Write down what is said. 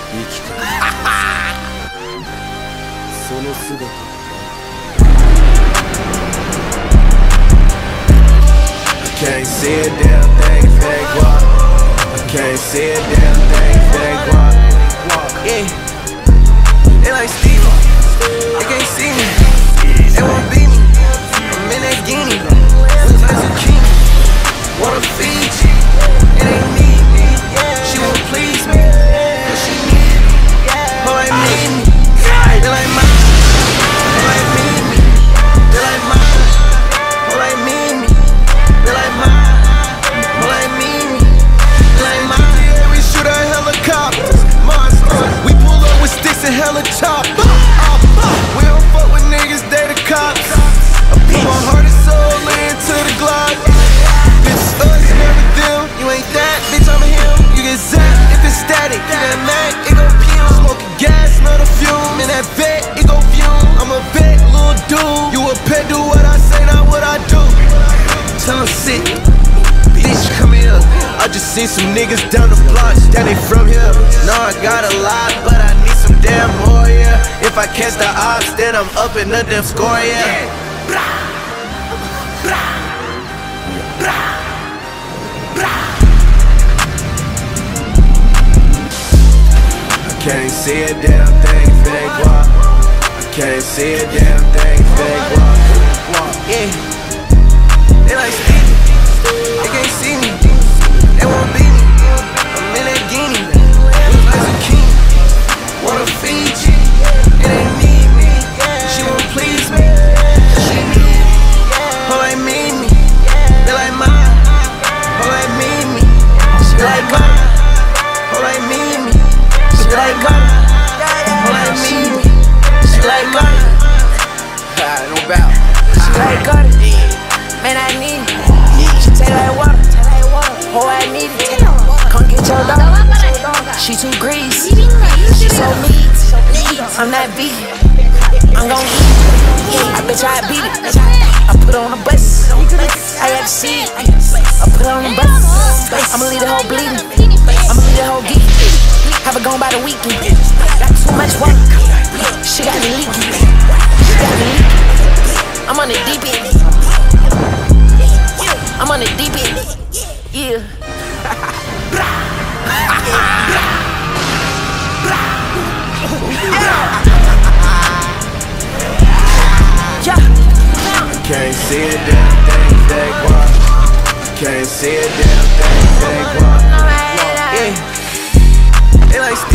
Can't see a damn thing fake walk. I can't see a damn thing fake walk. Yeah, they like Steve. They can't see me. They won't beat me. I'm in that guinea. Looks like zucchini. Wanna feed you. It ain't need me. She won't please me. Cause she need me. But I need me. They like mine. They like me. They like mine. But I need me. They like mine. But I need me. They like mine. Yeah, we shoot our helicopters. Monsters. We pull up with sticks and hella choppers. We don't fuck with niggas, they the cops. I put my heart and soul into the Glock. Bitch, us, never them. You ain't that, bitch, I'm him. You get zapped if it's static. You get mad, it go fume. Smoking gas, smell the fume. In that vet, it go fume. I'm a vet, little dude. You a pet, do what I say, not what I do. Tell him sit. Bitch, come here. I just seen some niggas down the block. That they from here. No, I got a lot, but I need some damn more, yeah. If I catch the ops, then I'm up in the damn score, yeah. I can't see a damn thing fake walk. I can't see a damn thing fake walk. Yeah, they like Steve. They can't see me. They won't beat me. I'm in that guinea. Looks like zucchini. Wanna feed you. It ain't need me. She won't please me. She need me. But I need me. They like mine. But I need me. She like mine. But I need me. She like mine. But I need me. She like mine. No bow. She like gutter. Man, I need it. She taste like water. Oh, I need it. Come get your dog. She too greasy. She so meat. I'm not vegan. I'm gon' eat it. I bet you I beat it. I put on a bus. I got to see it. I put on a bus. I'ma leave the whole bleeding. I'ma leave the whole geek. Have it gone by the weekend. Got too much work. She got me leaking. She got me leaking. I'm on the deep end. I'm on the deep end. Yeah. Can't see a damn thing fake walk. Can't see a damn thing fake walk. Yeah, they like Steve.